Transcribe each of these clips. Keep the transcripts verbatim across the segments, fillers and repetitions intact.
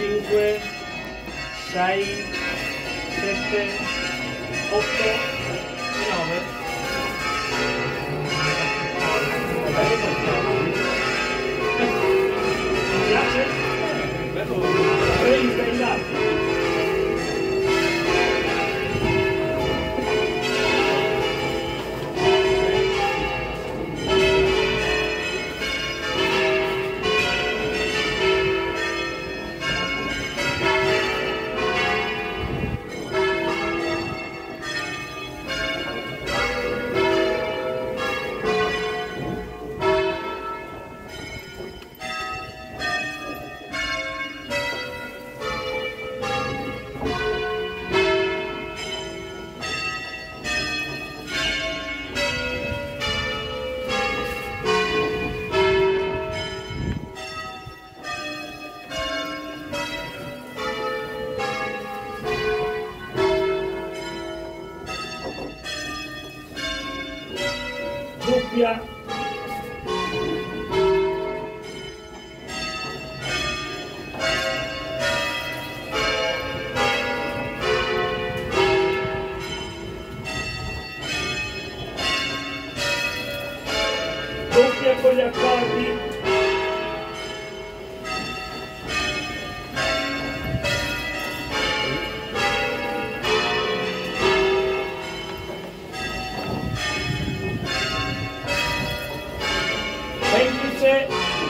cinque, sei, sette, otto, nove. Mi piace? trenta in là. Doppia, doppia con gli accordi, semplice,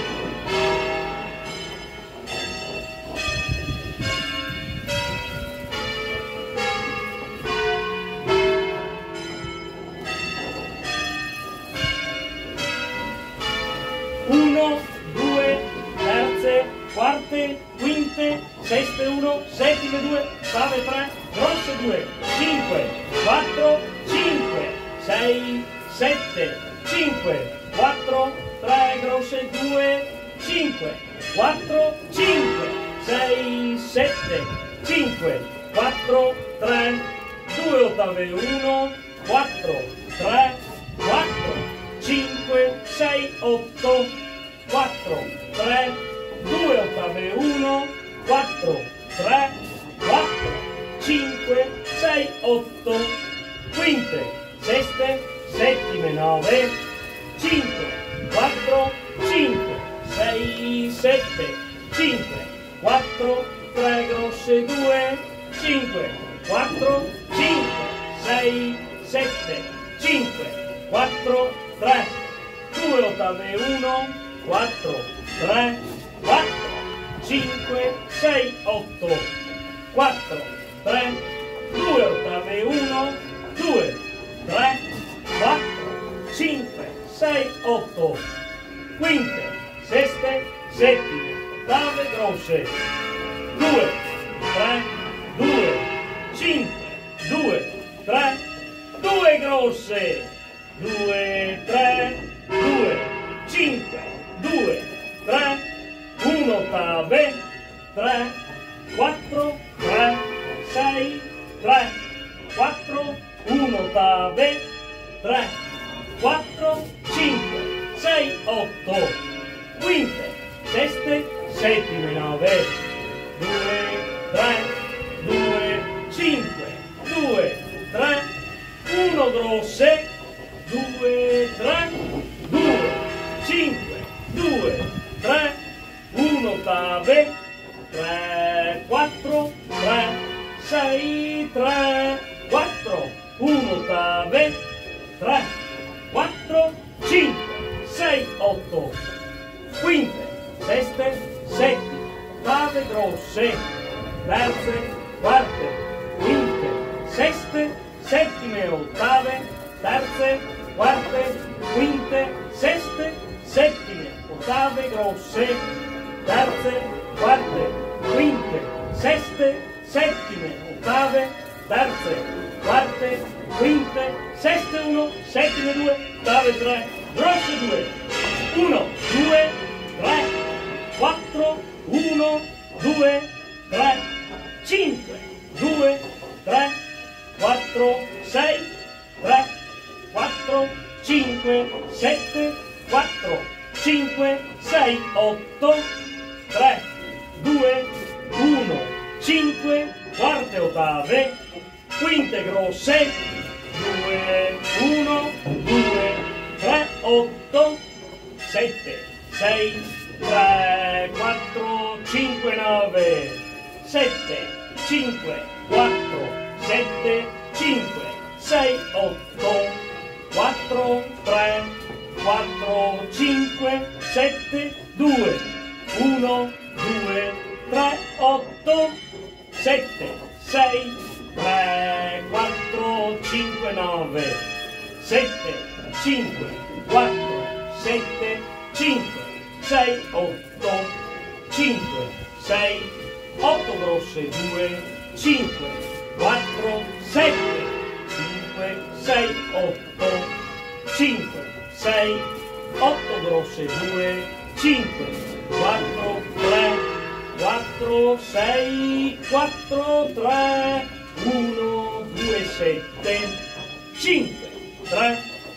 uno, due, terze, quarte, quinte, seste uno, settime due, ottave tre, grosse due, cinque, quattro, cinque, sei, sette, cinque, quattro, tre, grosse due, cinque, quattro, cinque, sei, sette, cinque, quattro, tre, due ottave uno, quattro, tre, quattro, cinque, sei, otto, quattro, tre, due ottave uno, quattro, tre, quattro, cinque, sei, otto, quinte, seste, settime, nove, cinque, quattro, cinque, sei, sette, cinque, quattro, tre, grosse due, cinque, quattro, cinque, sei, sette, cinque, quattro, tre, due ottave uno, quattro, tre, quattro, cinque, sei, otto, quattro, tre, due ottave uno, due, tre, quattro, cinque, sei, otto, quinte, seste, settime, ottave, grosse, due, tre, due, cinque, due, tre, due grosse, due, tre, due, cinque, due, tre, uno ottave, tre, quattro, tre, sei, tre, quattro, uno ottave, tre, quattro, cinque, sei, otto, quinte, seste, settime, nove, due, tre, due, cinque, due, tre, uno grosse, due, tre, due, cinque, due, tre, uno ottave, tre, quattro, tre, sei, tre, quattro, uno ottave, tre, quattro, cinque, sei, otto, quinte, seste, settime, ottave, grosse, terze, quarte, quinte, seste, settime, ottave, terze, quarte, quinte, seste, settime, ottave, grosse, terze, quarte, quinte, seste, settime, ottave, terze, quarte, quinte, seste uno, settime due, ottave tre, grosse due, uno, due, tre, quattro, uno, due, tre, cinque, due, tre, quattro, sei, tre, quattro, cinque, sette, quattro, cinque, sei, otto, tre, due, cinque, quarte ottave, quinte grosse, due, uno, due, tre, otto, sette, sei, tre, quattro, cinque, nove, sette, cinque, quattro, sette, cinque, sei, otto, quattro, tre, quattro, cinque, sette, due, uno, due, tre, otto, sette, sei, tre, quattro, cinque, nove, sette, cinque, quattro, sette, cinque, sei, otto, cinque, sei, otto grosse, due, cinque, quattro, sette, cinque, sei, otto, cinque, sei, otto grosse, due, cinque, quattro, tre, quattro, sei, quattro, tre, uno, due, sette, cinque, tre,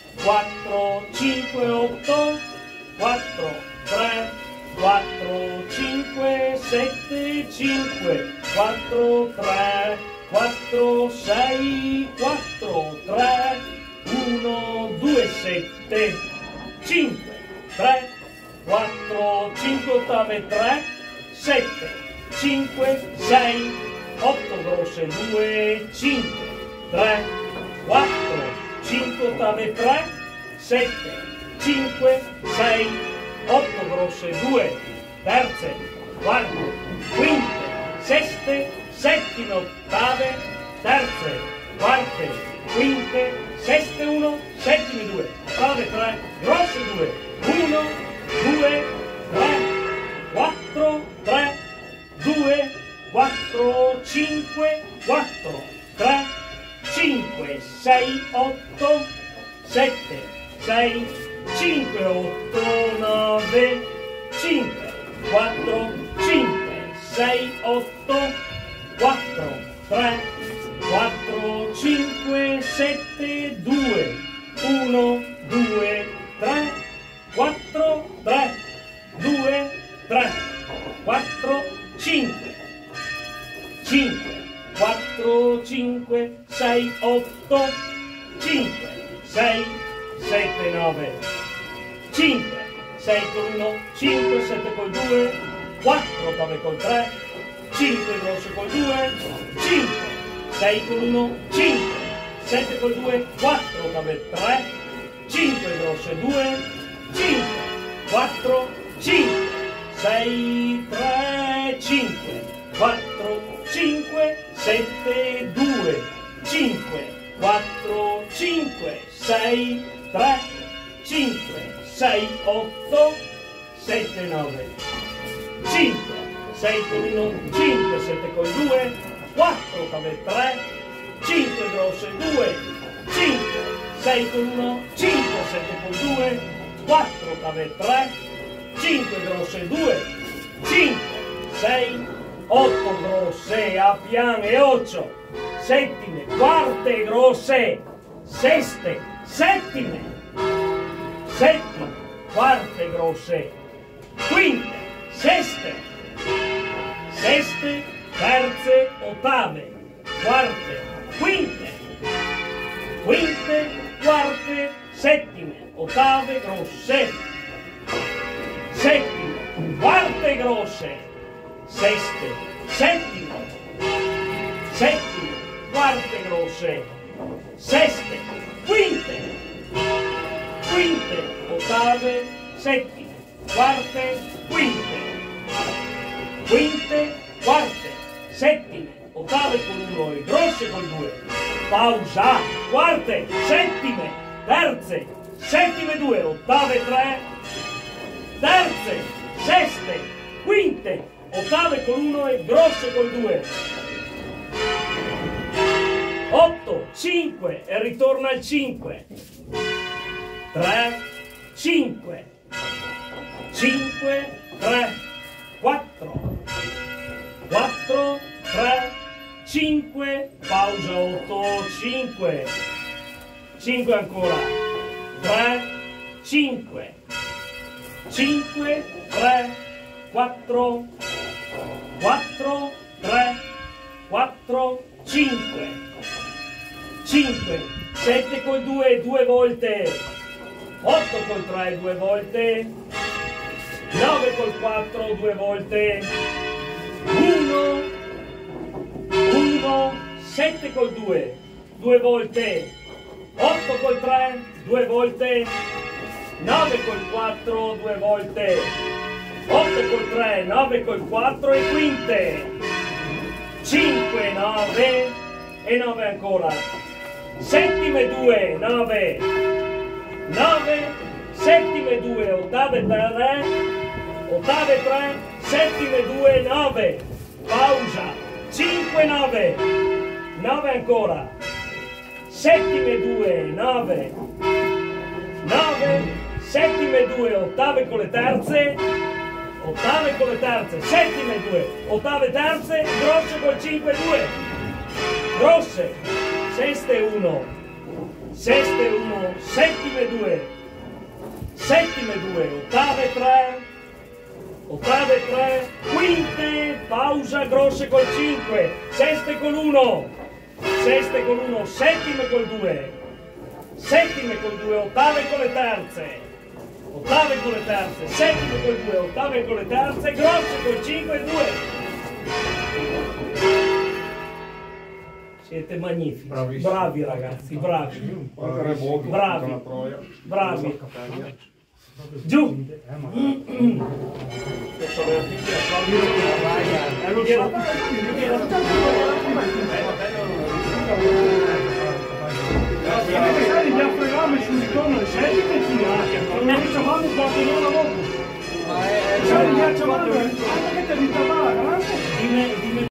quattro, cinque, otto, quattro, tre, quattro, cinque, sette, cinque, quattro, tre, quattro, sei, quattro, tre, uno, due, sette, cinque, tre, quattro, cinque ottave, tre, sette, cinque, sei, otto grosse, due, cinque, tre, quattro, cinque ottave, tre, sette, cinque, sei, otto grosse, due, terze, quarte, quinte, seste, settime, ottave, terze, quarte, quinte, seste uno, settime due, ottave tre, grosse due, uno, due, tre, quattro, tre, due, quattro, cinque, quattro, tre, cinque, sei, otto, sette, sei, cinque, otto, nove, cinque, quattro, cinque, sei, otto, quattro, tre, quattro, cinque, sette, due, uno, due, tre, quattro, tre, due, tre, quattro, cinque, cinque, quattro, cinque, sei, otto, cinque, sei, sette, nove, cinque, sei con uno, cinque, sette col due, quattro, ottave col tre, cinque grosse col due, cinque, sei con uno, cinque, sette col due, quattro, ottave tre, cinque grosse due, cinque, quattro, cinque, sei, tre, cinque, quattro, cinque, sette, due, cinque, quattro, cinque, sei, tre, cinque, sei, otto, sette, nove, cinque, sei con uno, cinque, sette con due, quattro, ottave tre, cinque grosse due, cinque, sei con uno, cinque, sette con due, quattro, ottave tre, cinque grosse due, cinque, sei, otto grosse a piane, otto, settime, quarte grosse, seste, settime, settime, quarte grosse, quinte, seste, seste, terze, ottave, quarte, quinte, quinte, quarte, settime, ottave grosse, settime, quarte grosse, seste, settime, settime, quarte grosse, seste, quinte, quinte, ottave, settime, quarte, quinte, quinte, quarte, settime, ottave con uno e grosse con due, pausa, quarte, settime, terze, settime due, ottave tre, terze, seste, quinte, ottave con uno e grosse con due, otto, cinque e ritorna al cinque, tre, cinque, cinque, tre, quattro, quattro, tre, cinque, pausa, otto, cinque, cinque ancora, tre, cinque, cinque, tre, quattro, quattro, tre, cinque, cinque, sette col due due volte, otto col tre due volte, nove col quattro due volte, uno, uno, sette col due due volte, otto col tre due volte, nove col quattro due volte, otto col tre, nove col quattro e quinte, cinque, nove e nove ancora, settime due, nove, nove, settime due, ottave tre, ottave tre, settime due, nove, pausa, cinque, nove, nove ancora, settime due, nove, nove, settime due, ottave con le terze, ottave con le terze, settime due, ottave terze, grosse col cinque due, grosse, seste uno, seste uno, settime due, settime due, ottave tre, ottave tre, quinte, pausa, grosse col cinque, seste con uno, seste con uno, settime col due, settime col due, ottave con le terze, ottave con le terze, settime col due, ottave con le terze, grosse col cinque e due. Siete magnifici, Bravissimo. bravi ragazzi, bravi, bravi, bravi. Giù! Gli affregami sul ritorno alle sei e finale, non facciamo un qualche ora dopo. Se non ghiacciavamo, anche che ti ritornava,